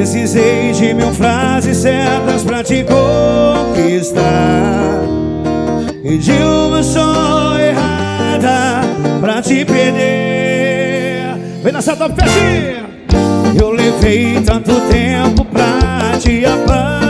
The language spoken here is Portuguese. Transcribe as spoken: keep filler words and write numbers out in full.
Precisei de mil frases certas pra te conquistar e de uma só errada pra te perder. Vem nessa top festinha. Eu levei tanto tempo pra te apagar,